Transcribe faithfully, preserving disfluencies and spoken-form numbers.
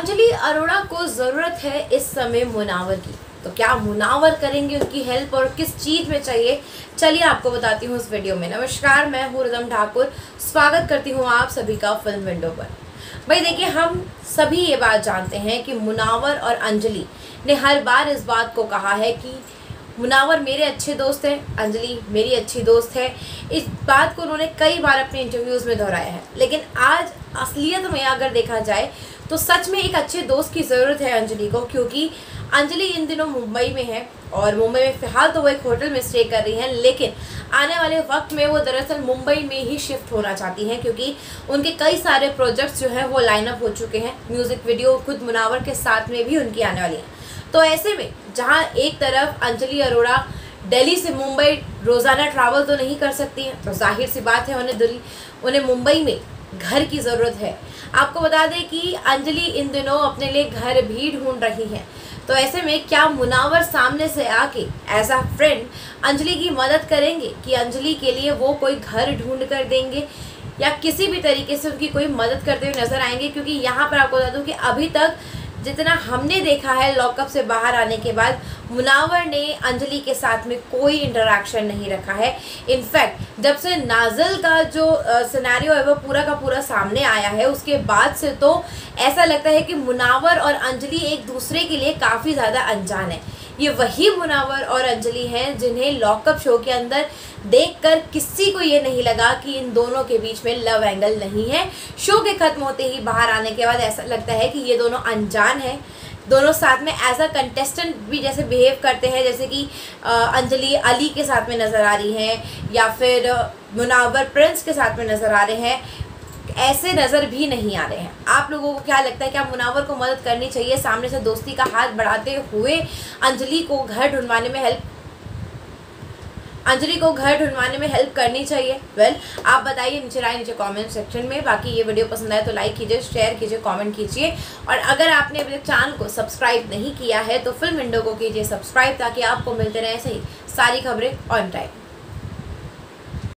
अंजलि अरोड़ा को ज़रूरत है इस समय मुनावर की, तो क्या मुनावर करेंगे उनकी हेल्प और किस चीज़ में चाहिए, चलिए आपको बताती हूँ इस वीडियो में। नमस्कार, मैं हूँ रिदम ठाकुर, स्वागत करती हूँ आप सभी का फिल्म विंडो पर। भाई देखिए, हम सभी ये बात जानते हैं कि मुनावर और अंजलि ने हर बार इस बात को कहा है कि मुनावर मेरे अच्छे दोस्त हैं, अंजलि मेरी अच्छी दोस्त है। इस बात को उन्होंने कई बार अपने इंटरव्यूज़ में दोहराया है, लेकिन आज असलियत में अगर देखा जाए तो सच में एक अच्छे दोस्त की ज़रूरत है अंजलि को, क्योंकि अंजलि इन दिनों मुंबई में है और मुंबई में फ़िलहाल तो वो एक होटल में स्टे कर रही हैं, लेकिन आने वाले वक्त में वो दरअसल मुंबई में ही शिफ्ट होना चाहती हैं, क्योंकि उनके कई सारे प्रोजेक्ट्स जो हैं वो लाइन अप हो चुके हैं। म्यूज़िक वीडियो खुद मुनावर के साथ में भी उनकी आने वाली है। तो ऐसे में जहाँ एक तरफ अंजलि अरोड़ा दिल्ली से मुंबई रोज़ाना ट्रैवल तो नहीं कर सकती हैं, तो जाहिर सी बात है उन्हें दिल्ली उन्हें मुंबई में घर की ज़रूरत है। आपको बता दें कि अंजलि इन दिनों अपने लिए घर भी ढूंढ रही हैं। तो ऐसे में क्या मुनावर सामने से आके एज अ फ्रेंड अंजलि की मदद करेंगे कि अंजलि के लिए वो कोई घर ढूंढ कर देंगे या किसी भी तरीके से उनकी कोई मदद करते हुए नज़र आएंगे? क्योंकि यहाँ पर आपको बता दूँ कि अभी तक जितना हमने देखा है लॉकअप से बाहर आने के बाद, मुनावर ने अंजलि के साथ में कोई इंटरेक्शन नहीं रखा है। इनफैक्ट जब से नाज़िल का जो सिनेरियो है वो पूरा का पूरा सामने आया है, उसके बाद से तो ऐसा लगता है कि मुनावर और अंजलि एक दूसरे के लिए काफ़ी ज़्यादा अनजान है। ये वही मुनावर और अंजलि हैं जिन्हें लॉकअप शो के अंदर देखकर किसी को ये नहीं लगा कि इन दोनों के बीच में लव एंगल नहीं है। शो के ख़त्म होते ही बाहर आने के बाद ऐसा लगता है कि ये दोनों अनजान हैं, दोनों साथ में एज अ कंटेस्टेंट भी जैसे बिहेव करते हैं, जैसे कि अंजलि अली के साथ में नज़र आ रही हैं या फिर मुनावर प्रिंस के साथ में नज़र आ रहे हैं, ऐसे नज़र भी नहीं आ रहे हैं। आप लोगों को क्या लगता है, क्या मुनावर को मदद करनी चाहिए सामने से दोस्ती का हाथ बढ़ाते हुए अंजलि को घर ढूंढवाने में हेल्प अंजलि को घर ढूंढवाने में हेल्प करनी चाहिए? वेल well, आप बताइए नीचे राय नीचे कमेंट सेक्शन में। बाकी ये वीडियो पसंद आए तो लाइक कीजिए, शेयर कीजिए, कमेंट कीजिए, और अगर आपने अभी तक चैनल को सब्सक्राइब नहीं किया है तो फिल्म विंडो को कीजिए सब्सक्राइब, ताकि आपको मिलते रहे सही सारी खबरें ऑन टाइम।